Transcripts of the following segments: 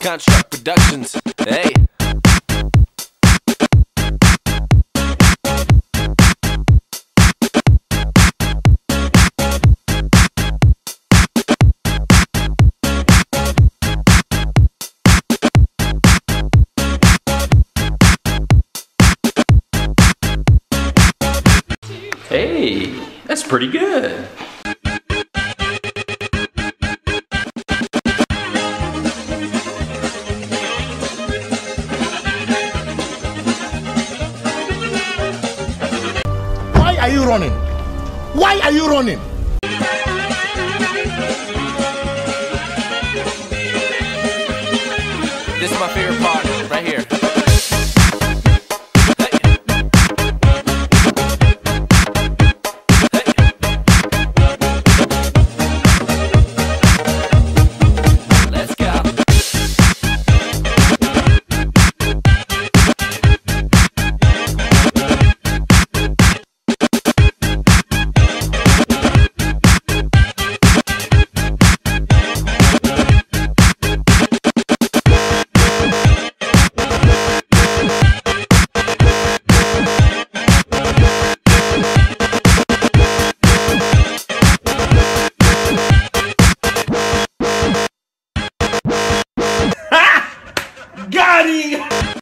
Construct Productions. Hey. Hey, that's pretty good. Why are you running? Why are you running? This is my favorite part, right here. Got it!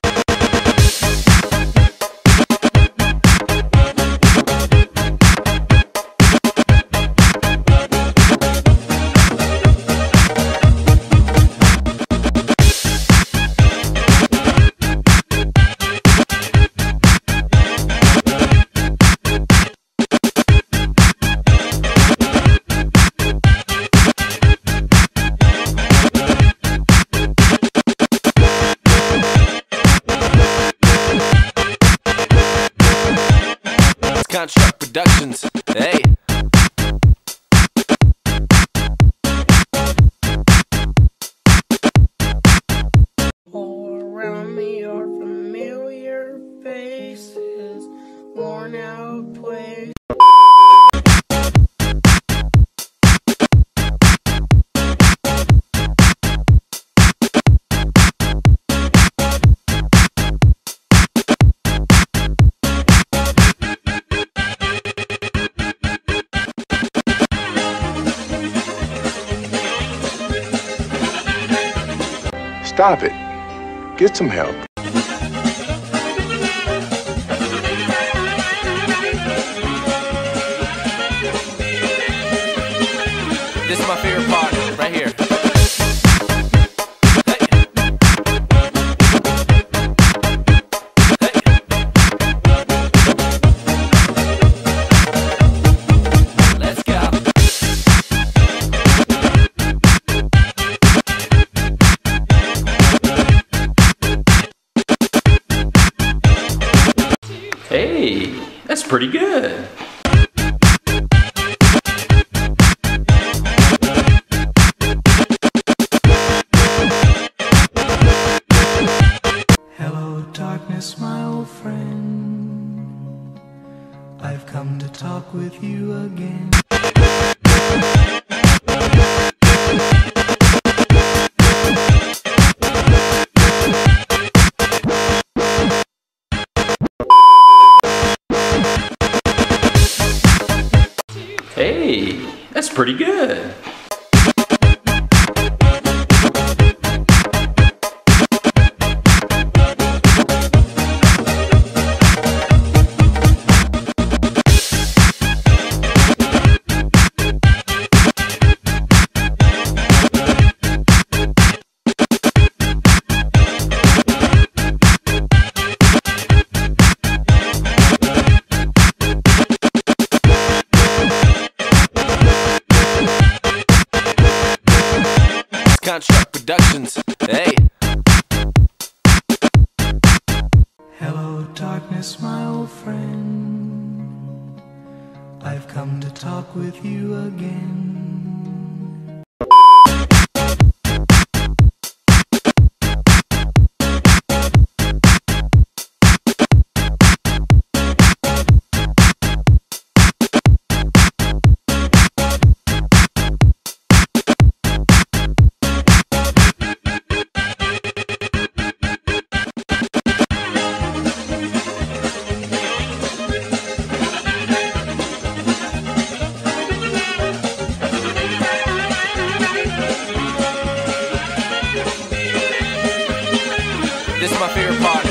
Construct Productions. Hey. All around me are familiar faces, worn out places. Stop it. Get some help. This is my favorite part, right here. Let's go. Hey, that's pretty good. Hello, darkness, my old friend. I've come to talk with you again. Hey, that's pretty good. Construct Productions. Hey. Hello, darkness, my old friend. I've come to talk with you again. This is my favorite part